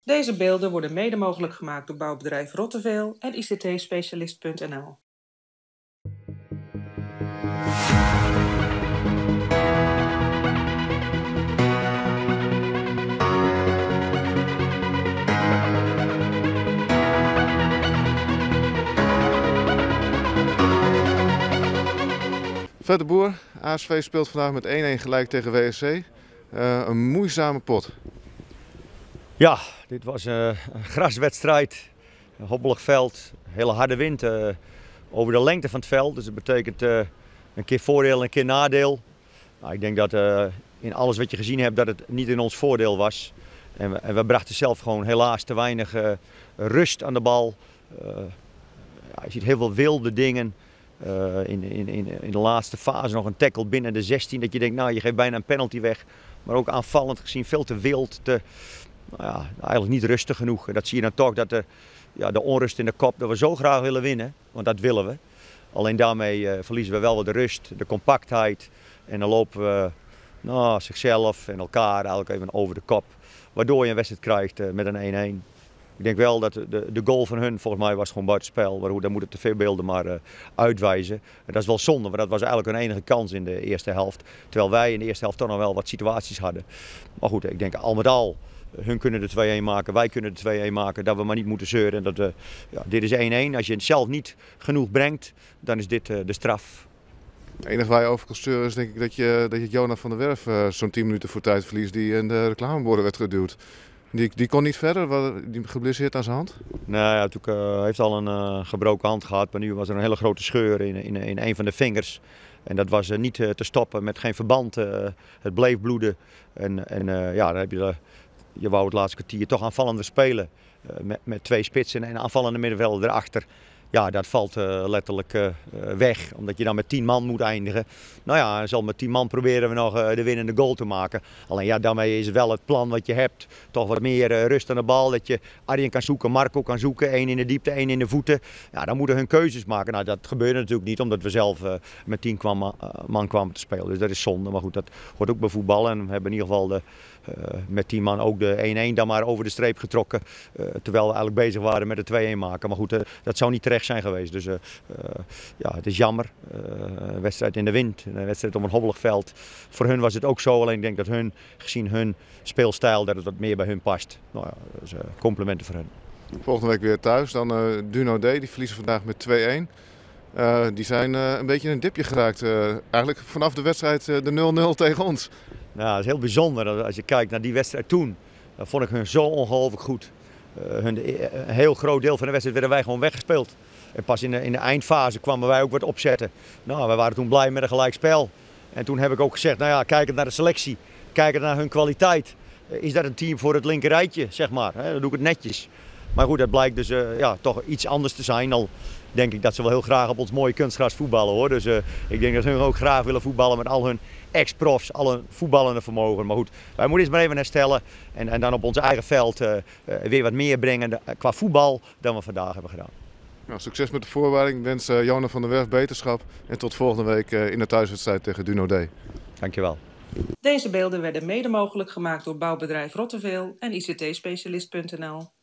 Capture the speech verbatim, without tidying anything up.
Deze beelden worden mede mogelijk gemaakt door bouwbedrijf Rotteveel en I C T specialist punt N L. Fred de Boer, A S V speelt vandaag met één-één gelijk tegen W S C. Uh, een moeizame pot. Ja, dit was uh, een graswedstrijd, een hobbelig veld, hele harde wind uh, over de lengte van het veld. Dus dat betekent uh, een keer voordeel en een keer nadeel. Nou, ik denk dat uh, in alles wat je gezien hebt dat het niet in ons voordeel was. En we, en we brachten zelf gewoon helaas te weinig uh, rust aan de bal. Uh, ja, je ziet heel veel wilde dingen. Uh, in, in, in, in de laatste fase nog een tackle binnen de zestien. Dat je denkt, nou je geeft bijna een penalty weg. Maar ook aanvallend gezien veel te wild. Te, nou ja, eigenlijk niet rustig genoeg. En dat zie je dan toch, dat de, ja, de onrust in de kop, dat we zo graag willen winnen. Want dat willen we. Alleen daarmee uh, verliezen we wel wat de rust, de compactheid. En dan lopen we nou, zichzelf en elkaar eigenlijk even over de kop. Waardoor je een wedstrijd krijgt uh, met een één-één. Ik denk wel dat de, de goal van hun volgens mij was gewoon buitenspel. Maar daar moeten de tv-beelden maar uh, uitwijzen. En dat is wel zonde, want dat was eigenlijk een enige kans in de eerste helft. Terwijl wij in de eerste helft toch nog wel wat situaties hadden. Maar goed, ik denk al met al, hun kunnen de twee-één maken, wij kunnen de twee-één maken. Dat we maar niet moeten zeuren. Dat we, ja, dit is één-één. Als je het zelf niet genoeg brengt, dan is dit uh, de straf. Het enige waar je over kan sturen is denk ik dat je, dat je Jonah van der Werf uh, zo'n tien minuten voor tijd verliest die in de reclameborden werd geduwd. Die, die kon niet verder, die geblesseerd aan zijn hand? Nee, hij heeft, uh, heeft al een uh, gebroken hand gehad, maar nu was er een hele grote scheur in, in, in een van de vingers. En dat was uh, niet uh, te stoppen met geen verband. Uh, het bleef bloeden. En, en uh, ja, dan heb je, uh, je wou het laatste kwartier toch aanvallender spelen. Uh, met, met twee spitsen en een aanvallende middenvelder erachter. Ja, dat valt uh, letterlijk uh, weg, omdat je dan met tien man moet eindigen. Nou ja, zal met tien man proberen we nog uh, de winnende goal te maken. Alleen ja, daarmee is wel het plan wat je hebt. Toch wat meer uh, rust aan de bal, dat je Arjen kan zoeken, Marco kan zoeken. één in de diepte, één in de voeten. Ja, dan moeten hun keuzes maken. Nou, dat gebeurde natuurlijk niet, omdat we zelf uh, met tien kwam, uh, man kwamen te spelen. Dus dat is zonde, maar goed, dat hoort ook bij voetbal. En we hebben in ieder geval de, uh, met tien man ook de één-één dan maar over de streep getrokken. Uh, terwijl we eigenlijk bezig waren met de twee-één maken. Maar goed, uh, dat zou niet terecht zijn geweest. Dus uh, uh, ja, het is jammer. Uh, een wedstrijd in de wind, een wedstrijd op een hobbelig veld. Voor hun was het ook zo, alleen ik denk dat hun, gezien hun speelstijl, dat het wat meer bij hun past. Nou ja, dus uh, complimenten voor hun. Volgende week weer thuis, dan uh, Duno D, die verliezen vandaag met twee-één. Uh, die zijn uh, een beetje in een dipje geraakt. Uh, eigenlijk vanaf de wedstrijd uh, de nul-nul tegen ons. Nou, dat is heel bijzonder. Als je kijkt naar die wedstrijd toen, dan vond ik hun zo ongelooflijk goed. Uh, hun, een heel groot deel van de wedstrijd werden wij gewoon weggespeeld. En pas in de, in de eindfase kwamen wij ook wat opzetten. Nou, wij waren toen blij met een gelijkspel. En toen heb ik ook gezegd, nou ja, kijkend naar de selectie, kijkend naar hun kwaliteit. Is dat een team voor het linkerrijtje, zeg maar. Hè? Dan doe ik het netjes. Maar goed, dat blijkt dus uh, ja, toch iets anders te zijn. Al denk ik dat ze wel heel graag op ons mooie kunstgras voetballen, hoor. Dus uh, ik denk dat hun ook graag willen voetballen met al hun ex-profs, al hun voetballende vermogen. Maar goed, wij moeten eens maar even herstellen. En, en dan op ons eigen veld uh, uh, weer wat meer brengen uh, qua voetbal dan we vandaag hebben gedaan. Nou, succes met de voorbereiding. Ik wens uh, Jonah van der Werf beterschap. En tot volgende week uh, in de thuiswedstrijd tegen Duno D. Dankjewel. Deze beelden werden mede mogelijk gemaakt door bouwbedrijf Rotteveel en I C T specialist punt N L.